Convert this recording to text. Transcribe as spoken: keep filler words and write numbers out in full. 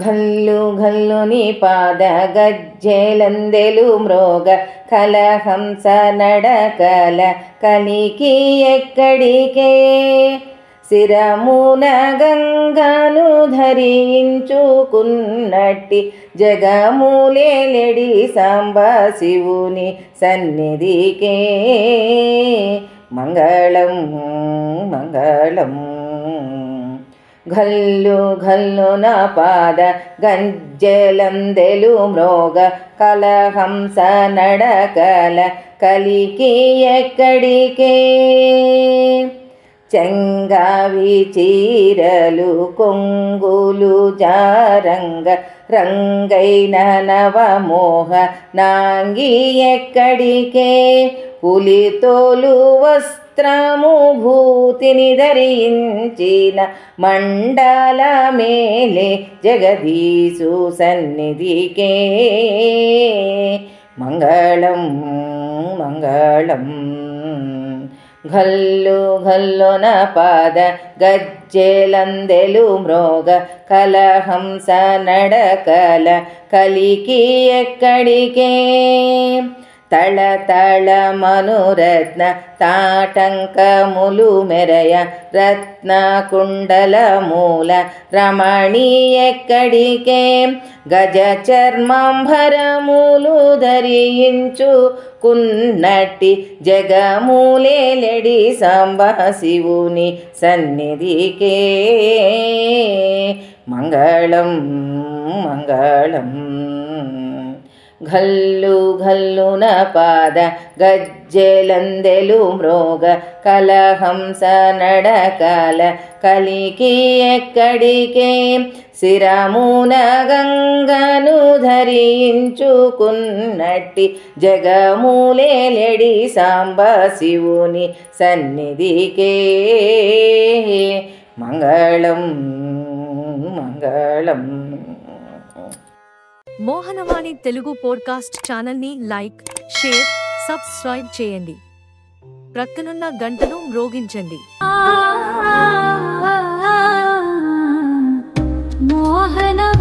ఘల్లు ఘల్లుని పాద గజ్జెలందెలు మ్రోగ కలహంస నడకల కలికి ఎక్కడికే శిరమున గంగను ధరించుకున్నట్టి జగములేలెడి సాంబ శివుని సన్నిధికే మంగళం మంగళం. ఘల్లు ఘల్లున పాద గజ్జెలందెలు మ్రోగ కలహంస నడకల కలికి ఎక్కడికే చెంగావి చీరలు కొంగులు జారంగ రంగైన నవమోహ నాంగి ఎక్కడికే పులితోలు వస్త్రము భూతిని ధరించిన మండల మేలే జగదీశు సన్నిధికే మంగళం మంగళం. ఘల్లు ఘల్లున పాద గజ్జెలందెలు మ్రోగ కలహంస నడకల కలికి ఎక్కడికే తళతళ మనురత్న తాటంకములు మెరయ రత్న కుండల మూల రమణి ఎక్కడికే గజ చర్మాంబరములు ధరించుకున్నట్టి జగములేలెడి సాంబ శివుని సన్నిధికే మంగళం మంగళం. ఘల్లు ఘల్లున పాద గజ్జెలందెలు మ్రోగ కలహంస నడకల కలికి ఎక్కడికే శిరమున గంగను ధరించుకున్నట్టి జగములేలెడి సాంబ శివుని సన్నిధికే మంగళం మంగళం. మోహనవాణి తెలుగు పోడ్కాస్ట్ ఛానల్ని లైక్, షేర్, సబ్స్క్రైబ్ చేయండి. ప్రక్కనున్న గంటను మ్రోగించండి. మోహన